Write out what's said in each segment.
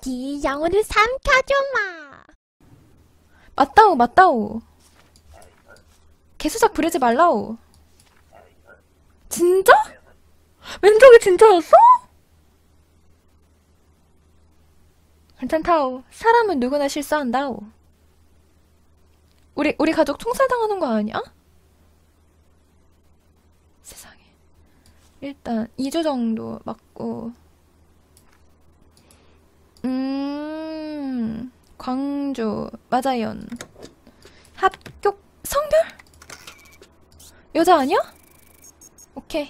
네 영혼을 삼켜줘마. 맞다오, 맞다오. 개수작 부리지 말라오. 진짜? 왼쪽이 진짜였어? 괜찮다오. 사람은 누구나 실수한다오. 우리 가족 총살당하는 거 아니야? 세상에. 일단 2주 정도 맞고. 광주 맞아요. 합격 성별? 여자 아니야? 오케이.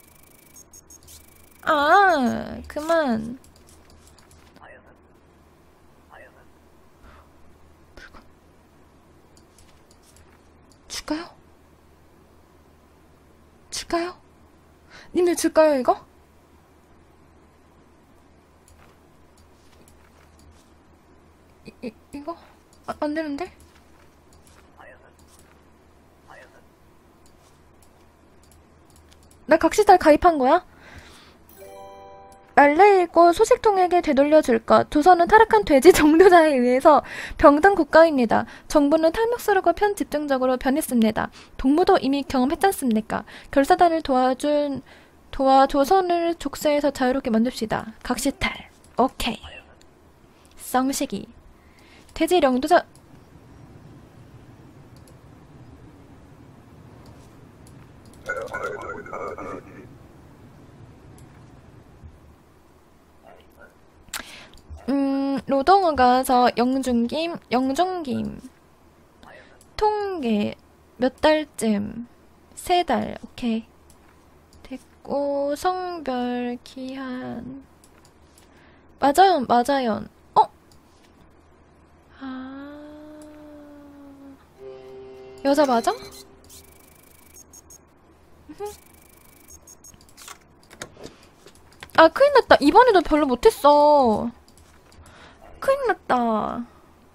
아, 그만. 물건. 줄까요? 줄까요? 님들 줄까요, 이거? 이거? 안 되는데? 나 각시탈 가입한 거야? 말레 읽고 소식통에게 되돌려줄까? 조선은 타락한 돼지 정도자에 의해서 병든 국가입니다. 정부는 탐욕스럽고 편집중적으로 변했습니다. 동무도 이미 경험했잖습니까? 결사단을 도와 조선을 족쇄에서 자유롭게 만듭시다. 각시탈. 오케이. 썽시기. 돼지 영도자. 노동어 가서 영중김, 통계, 몇 달쯤, 3달, 오케이. 됐고, 성별, 기한. 맞아요. 여자 맞아? 아, 큰일 났다. 이번에도 별로 못했어. 큰일 났다.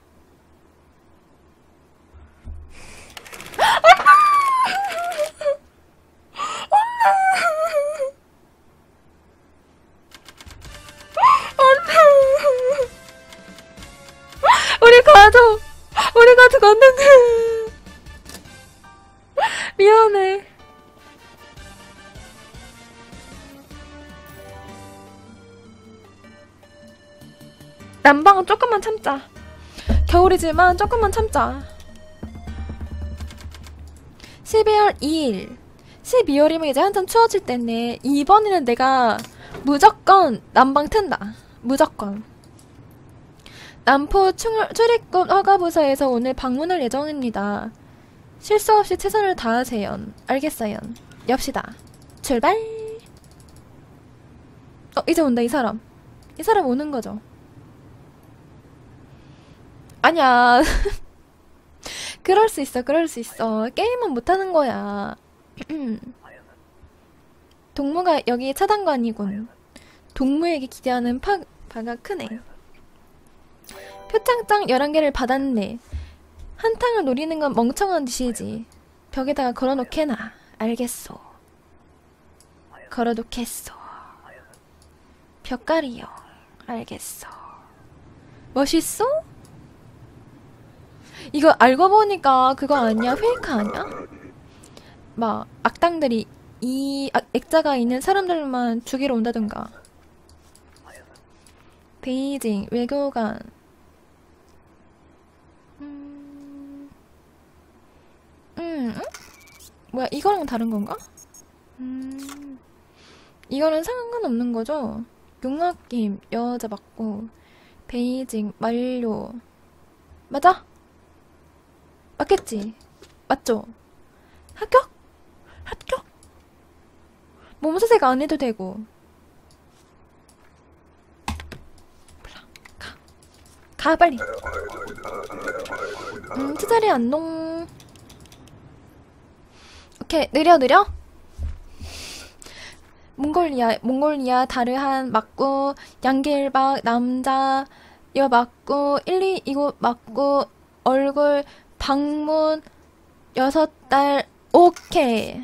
우리 가족 왔는데. 미안해. 난방은 조금만 참자. 겨울이지만 조금만 참자. 12월 2일. 12월이면 이제 한참 추워질 때네. 이번에는 내가 무조건 난방 튼다. 무조건. 남포 출입국 허가부서에서 오늘 방문할 예정입니다. 실수 없이 최선을 다하세요. 알겠어요. 엽시다. 출발. 이제 온다, 이 사람. 이 사람 오는 거죠. 아니야. 그럴 수 있어. 게임은 못하는 거야. 동무가 여기 차단관이군. 동무에게 기대하는 바가 크네. 표창장 11개를 받았네. 한탕을 노리는 건 멍청한 짓이지. 벽에다가 걸어놓게나. 알겠소. 걸어놓겠소. 벽가리요. 알겠어. 멋있어? 이거 알고 보니까 그거 아니야? 페이크 아니야? 막 악당들이 이 액자가 있는 사람들만 죽이러 온다던가. 베이징 외교관. 뭐야, 이거랑 다른 건가? 이거는 상관없는 거죠? 용학김 여자 맞고. 베이징 만료. 맞아? 맞겠지? 맞죠? 합격? 몸수색 안 해도 되고. 몰라. 가 빨리. 투자리 안농. 오케이, 느려. 몽골리아 다르한 맞고, 양길박 남자 여 맞고, 1,2 맞고, 얼굴 방문 6달. 오케이.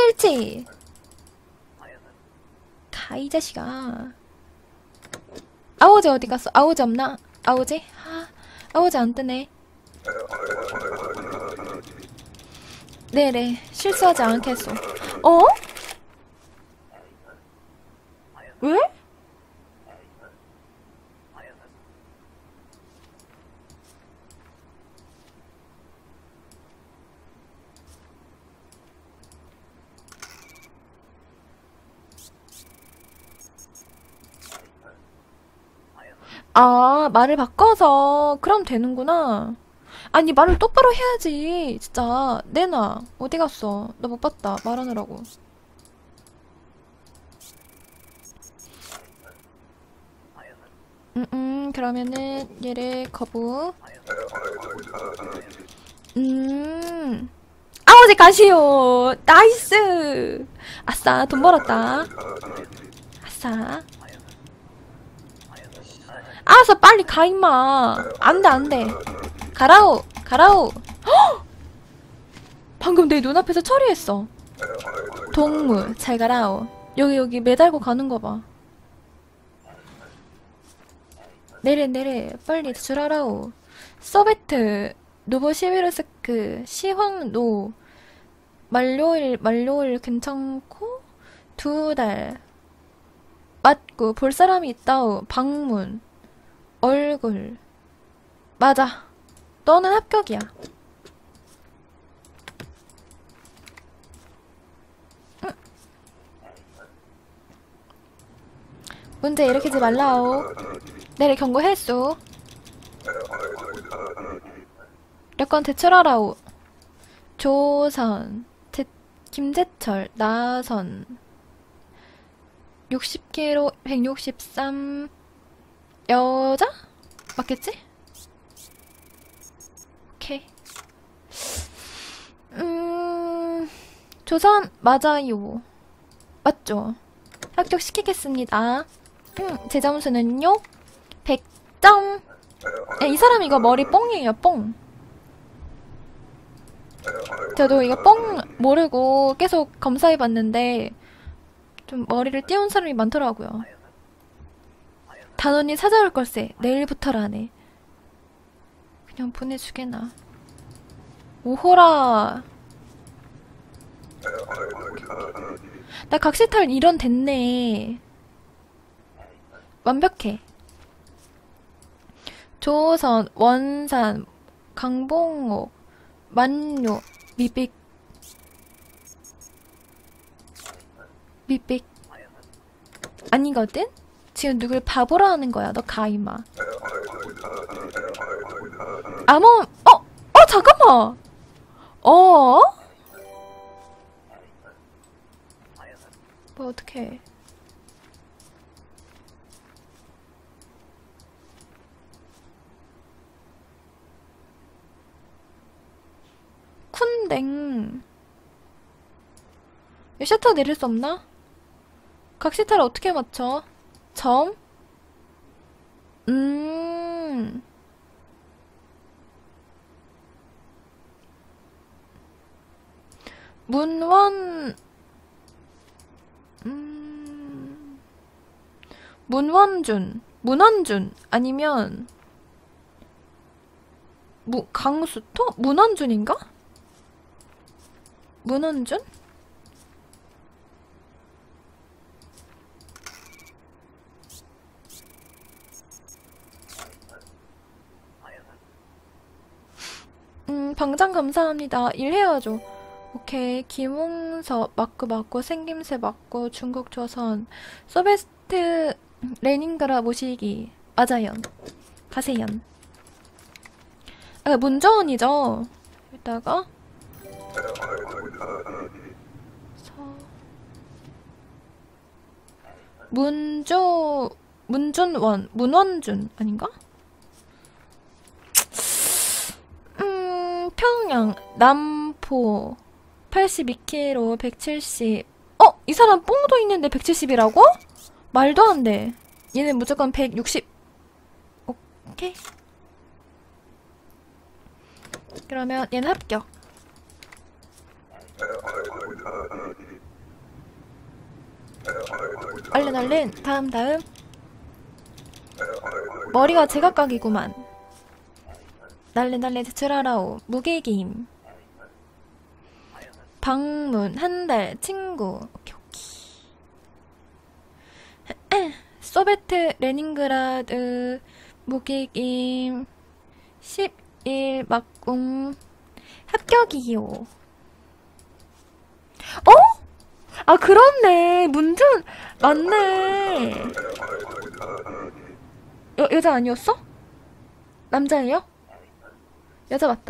불일치. 가, 이 자식아. 아오지 어디 갔어? 아오지 없나? 아오지? 아오지 안 뜨네. 네네, 실수하지 않겠소. 어? 왜? 아, 말을 바꿔서 그럼 되는구나. 아니, 말을 똑바로 해야지. 진짜 내놔. 어디 갔어? 나 못 봤다. 말하느라고. 그러면은 얘를 거부. 아버지 가시오. 나이스. 아싸, 돈 벌었다. 아싸. 알았어, 빨리 가 임마. 안돼 안돼. 가라오 가라오. 헉! 방금 내 눈앞에서 처리했어. 동무 잘 가라오. 여기 매달고 가는 거 봐. 내래 빨리 줄하라오. 서베트 노보시비르스크 시황노 만료일 괜찮고 2달 맞고 볼 사람이 있다오. 방문 얼굴 맞아. 너는 합격이야. 응. 문제 일으키지 말라오. 내를 경고했소. 여권 제출하라오. 조선 김재철 나선 60kg 163 여자? 맞겠지? 오케이. 조선 맞아요. 맞죠? 합격시키겠습니다. 제 점수는요? 100점. 이 사람 이거 머리 뽕이에요, 뽕. 저도 이거 뽕 모르고 계속 검사해봤는데 좀 머리를 띄운 사람이 많더라고요. 단원이 찾아올 걸세. 내일부터라네. 그냥 보내주게나. 오호라. 나 각시탈 일원 됐네. 완벽해. 조선, 원산, 강봉옥, 만료, 미빅. 아니거든? 지금 누굴 바보로 하는 거야. 너 가, 임마. 잠깐만! 뭐, 어떡해. 쿤댕. 셔터 내릴 수 없나? 각시탈을 어떻게 맞춰? 점? 문원, 문원준, 아니면, 강수토? 문원준인가? 문원준? 방장 감사합니다. 일해야죠. 오케이. 김웅서 맞고 생김새 맞고 중국 조선 소베스트 레닌그라 모시기 맞아요. 가세요. 문저원이죠. 여기다가 문원준 아닌가? 평양 남포 82kg 170. 이 사람 뽕도 있는데 170이라고? 말도 안 돼. 얘는 무조건 160. 오케이. 그러면 얘는 합격. 얼른 다음 머리가 제각각이구만. 날래 제출하라오. 무게김. 방문 한 달 친구. 오케이. 소베트 레닌그라드 무게김 10일 막공 합격이요. 어? 아 그렇네. 문준 맞네. 여자 아니었어? 남자예요? 여자 맞다.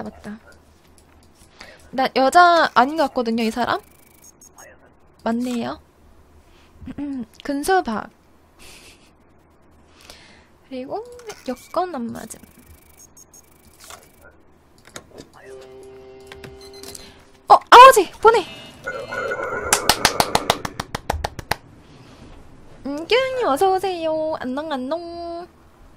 나 여자 아닌 것 같거든요, 이 사람? 맞네요. 근수박. 그리고 여권 안 맞음. 아버지 보내. 규영님 어서오세요. 안녕.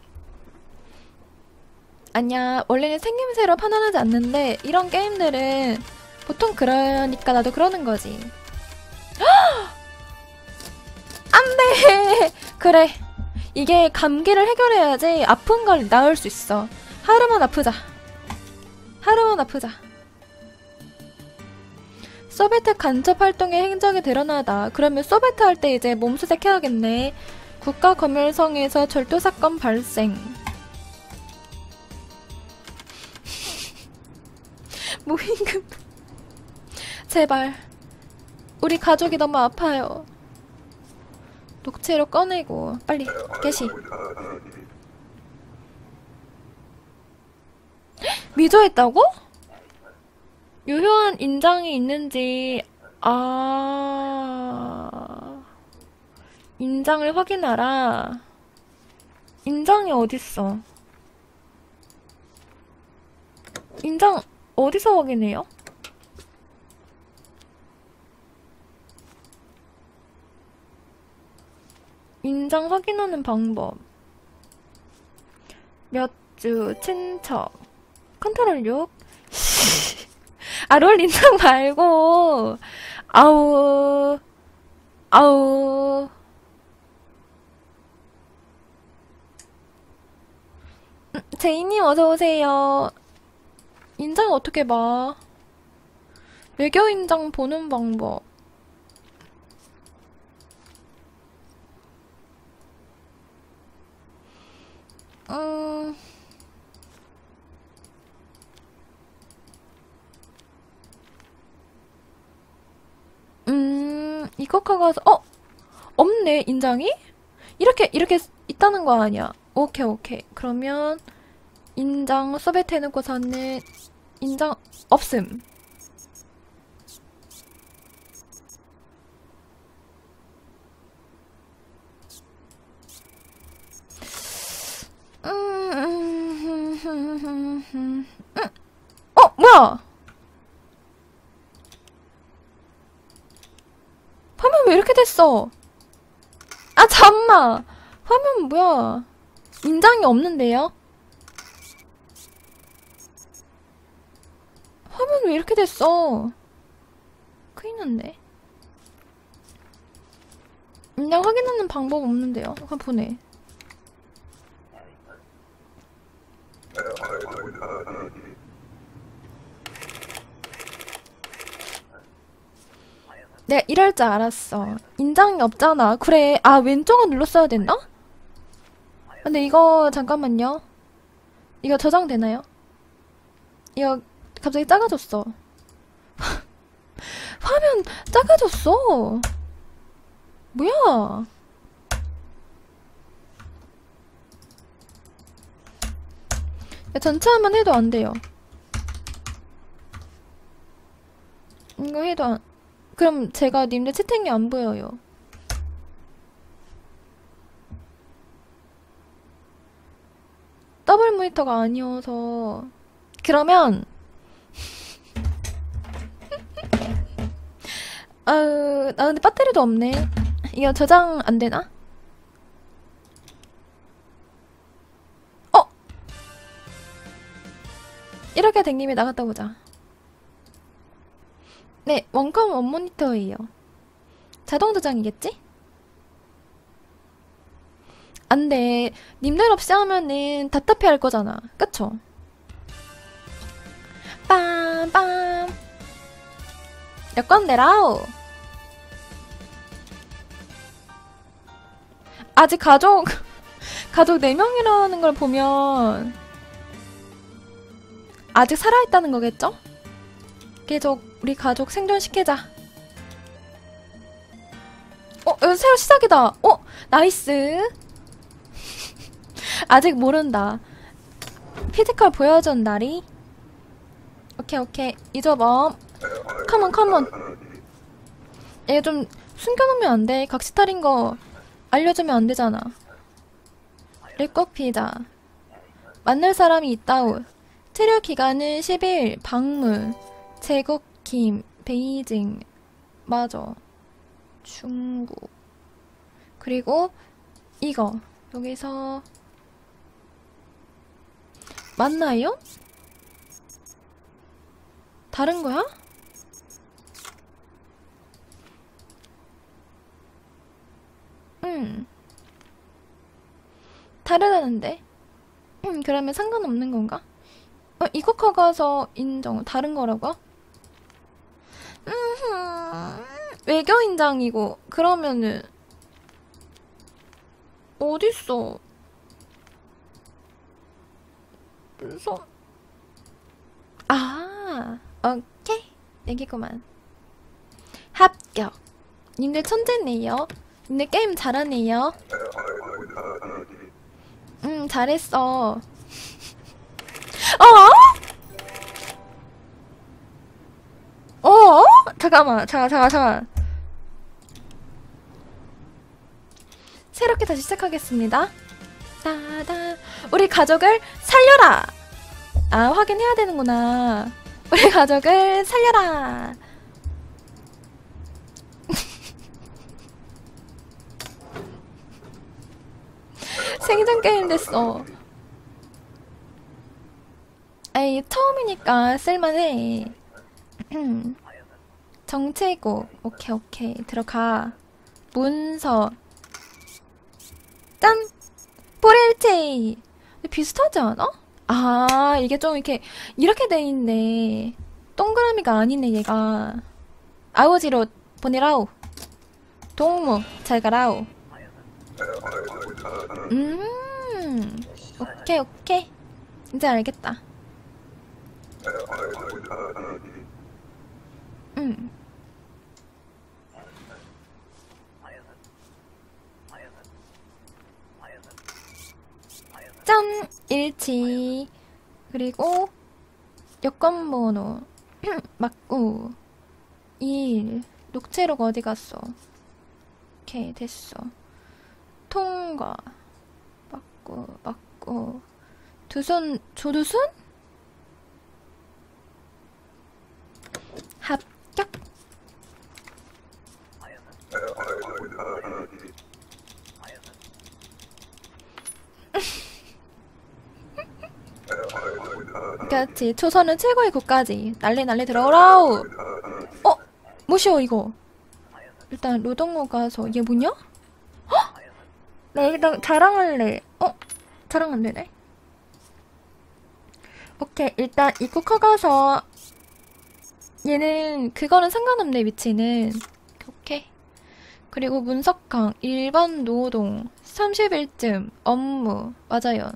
아니야, 원래는 생김새로 판단하지 않는데 이런 게임들은 보통 그러니까 나도 그러는 거지. 안돼. 그래, 이게 감기를 해결해야지 아픈 걸 나을 수 있어. 하루만 아프자. 소베트 간첩 활동의 행적이 드러나다. 그러면 소베트 할 때 이제 몸수색 해야겠네. 국가검열성에서 절도사건 발생. 무임금. 제발. 우리 가족이 너무 아파요. 녹취로 꺼내고 빨리 개시. 미조했다고? 유효한 인장이 있는지 인장을 확인하라. 인장이 어딨어? 인장 어디서 확인해요? 인장 확인하는 방법. 몇 주, 친척. 컨트롤 6. 롤 인장 말고. 아우. 제이님 어서오세요. 인장 어떻게 봐? 외교 인장 보는 방법. 이거카 가서 없네 인장이? 이렇게 있다는 거 아니야? 오케이. 그러면 인장 소베트 해놓고서는 인장 없음. 뭐야? 화면 왜 이렇게 됐어? 잠만. 화면 뭐야? 인장이 없는데요? 화면 왜 이렇게 됐어? 큰일 났네. 인장 확인하는 방법 없는데요? 그냥 보내. 내가 이럴 줄 알았어. 인장이 없잖아. 그래. 왼쪽을 눌렀어야 됐나? 근데 이거 잠깐만요. 이거 저장되나요? 이거 갑자기 작아졌어. 화면 작아졌어. 뭐야? 전체 화면 해도 안 돼요. 이거 해도 안... 그럼 제가 님들 채팅이 안 보여요. 더블 모니터가 아니어서. 그러면 나 근데 배터리도 없네. 이거 저장 안 되나? 이렇게 된 김에 나갔다 보자. 네, 원컴 원모니터예요. 자동 저장이겠지? 안 돼. 님들 없이 하면은 답답해 할 거잖아. 그쵸? 빰빰. 여권 내라오. 아직 가족 4명이라는 걸 보면 아직 살아있다는 거겠죠? 계속 우리 가족 생존시키자. 여기 새로 시작이다. 나이스. 아직 모른다. 피지컬 보여준 날이. 오케이. 잊어봐. 컴온. 얘 좀 숨겨놓으면 안 돼. 각시탈인 거 알려주면 안 되잖아. 꼭 피자. 만날 사람이 있다오. 체류 기간은 10일. 방문. 제국, 김, 베이징. 맞아. 중국. 그리고 이거. 여기서 맞나요? 다른 거야? 다르다는데? 그러면 상관없는 건가? 이국화 가서 인정. 다른 거라고? 외교 인장이고. 그러면은 어딨어? 오케이. 여기구만. 합격. 님들 천재네요. 님들 게임 잘하네요. 잘했어. 잠깐만. 새롭게 다시 시작하겠습니다. 따다. 우리 가족을 살려라! 확인해야 되는구나. 우리 가족을 살려라! 생존 게임 됐어. 에이, 처음이니까 쓸만해. 정체국. 오케이. 들어가. 문서. 짠! 포릴체이. 비슷하지 않아? 이게 좀 이렇게 돼 있네. 동그라미가 아니네, 얘가. 아우지로 보내라오. 동무, 잘 가라오. 오케이. 이제 알겠다. 짠! 일치. 그리고 여권번호 맞고 2일. 녹취록 어디 갔어? 오케이, 됐어. 통과. 맞고 조두순? 합격. 그렇지. 초선은 최고의 국가지. 난리 들어오라우. 뭐시오 이거. 일단 노동호 가서. 얘 뭐냐? 헉! 나 여기다 자랑할래. 자랑 안 되네. 오케이. 일단 입국하 가서. 얘는 그거는 상관없네. 위치는. 오케이. 그리고 문석항 일반 노동 30일쯤 업무. 맞아요.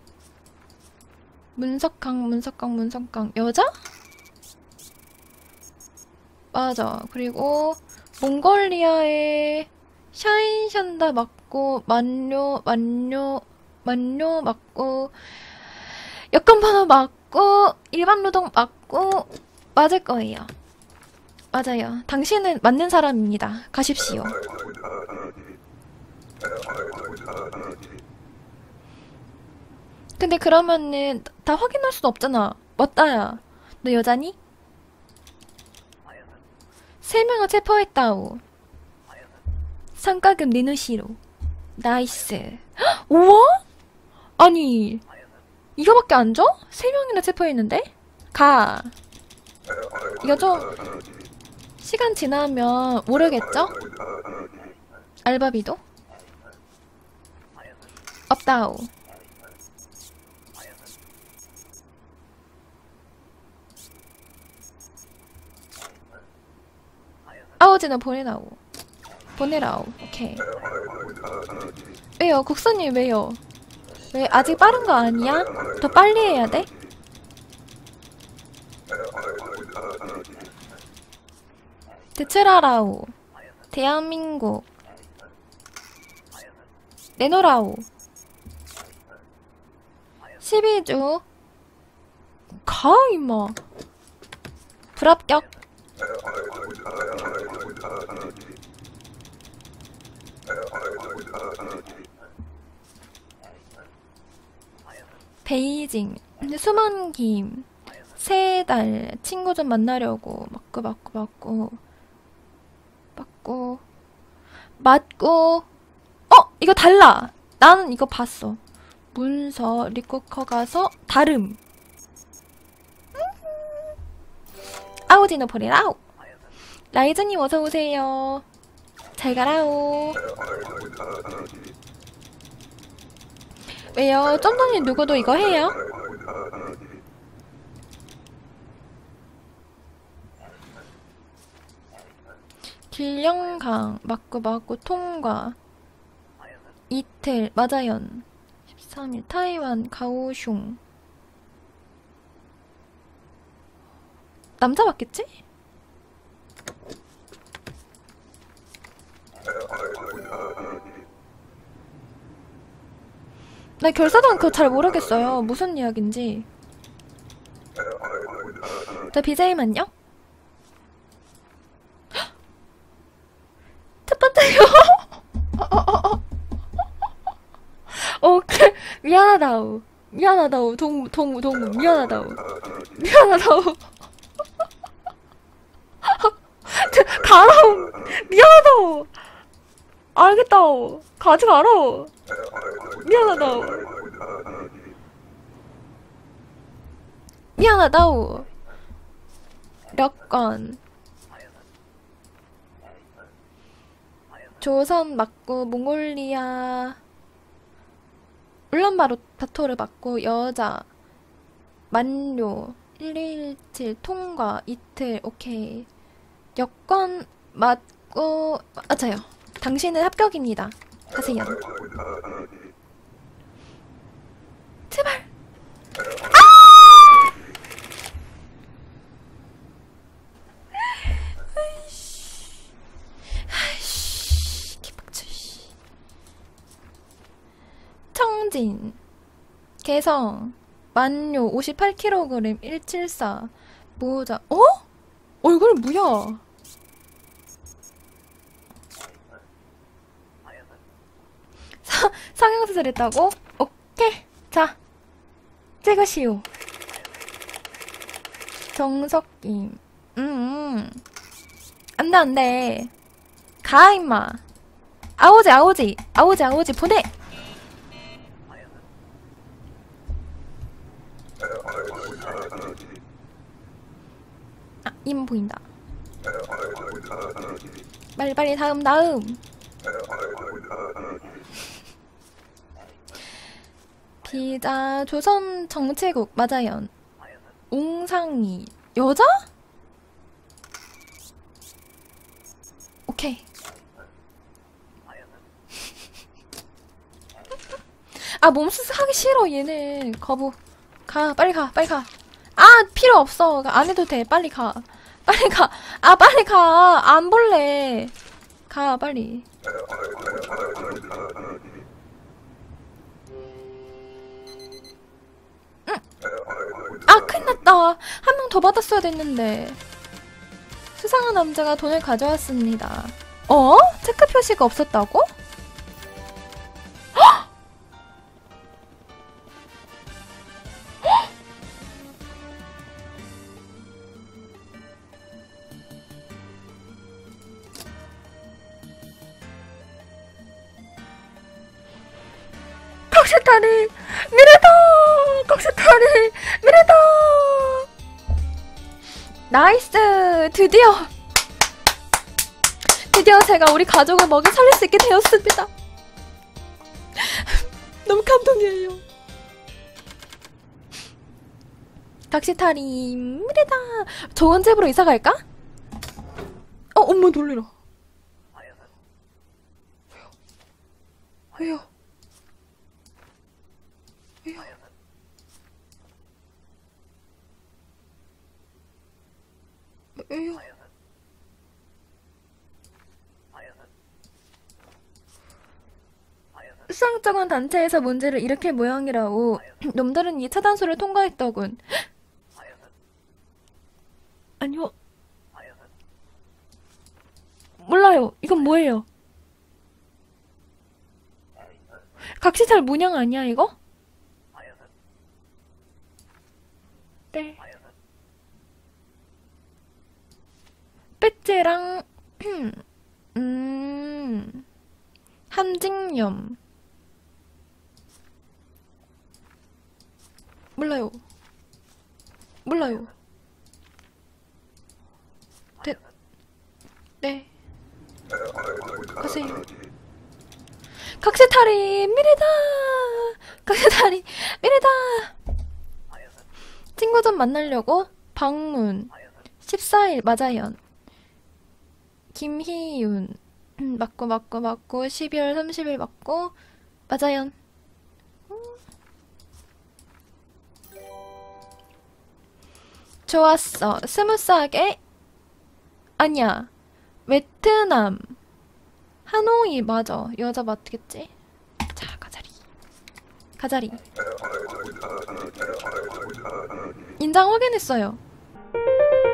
문석항 여자? 맞아. 그리고 몽골리아의 샤인샨다 맞고 만료 맞고 여권번호 맞고 일반 노동 맞고 맞을 거예요. 맞아요. 당신은 맞는 사람입니다. 가십시오. 근데 그러면은 다 확인할 수는 없잖아. 맞다야. 너 여자니? 3명을 체포했다오. 성과금 내놓으시로. 나이스. 헉, 우와? 아니 이거밖에 안 줘? 3명이나 체포했는데? 가. 이거 좀 시간 지나면 모르겠죠? 알바비도? 다오. 아오지는 보내라오. 보내라오. 오케이. 왜요? 국선님 왜요? 왜 아직 빠른 거 아니야? 더 빨리 해야 돼? 대출하라오. 대한민국. 내놓으라오. 12주. 가, 임마. 불합격. 베이징. 근데 수만김. 3달. 친구 좀 만나려고. 맞고. 이거 달라. 나는 이거 봤어. 문서, 리코커 가서, 다름. 아우디노 보리라우. 라이즈님 어서오세요. 잘 가라오. 왜요? 좀 전에 누구도 이거 해요? 길령강 맞고 통과. 이틀 마자연 13일 타이완 가오슝. 남자 맞겠지? 나 결사전 그거 잘 모르겠어요. 무슨 이야기인지. 저 BJ만요? 첫 번째요. 오케이. 미안하다우. 동무. 미안하다우. 가라우. 미안하다우. 알겠다우. 가지 마라우. 미안하다우. 여권. 조선 맞고 몽골리아. 울란바토르 맞고 여자. 만료. 1217 통과. 이틀. 오케이. 여권 맞고 맞아요. 당신은 합격입니다. 가세요. 제발. 청진. 개성. 만료 58kg 174. 모자. 얼굴 뭐야? 성형수술 했다고? 오케이. 자, 찍으시오. 정석김. 안돼. 가, 임마. 아오지. 보내. 이만 보인다. 빨리 다음. 비자 조선 정치국 맞아요. 웅상이 여자? 오케이. 몸수술 하기 싫어 얘네. 거부. 빨리 가. 필요 없어. 안 해도 돼. 빨리 가. 빨리 가. 안 볼래. 가 빨리. 큰일 났다. 한 명 더 받았어야 됐는데. 수상한 남자가 돈을 가져왔습니다. 체크 표시가 없었다고? 각시타리 미래다. 나이스. 드디어 제가 우리 가족을 먹여 살릴 수 있게 되었습니다. 너무 감동. 각시탈입니다. 좋은 집으로 이사 갈까? 엄마 놀래라. 왜요? 왜요? 왜요? 수상적인 단체에서 문제를 일으킬 모양이라고. 놈들은 이 차단소를 통과했더군. 아니요. 몰라요. 이건 뭐예요? 각시탈 문양 아니야 이거? 네. 배지랑 한직염. 몰라요. 몰라요. 네. 가세요. 각시탈이 미래다. 각시탈이 미래다. 친구 좀 만나려고 방문 14일 맞아연. 김희윤 맞고 12월 30일 맞고 맞아연. 좋았어. 스무스하게. 아니야. 베트남. 하노이 맞아. 여자 맞겠지? 자, 가자리. 가자리. 인장 확인했어요.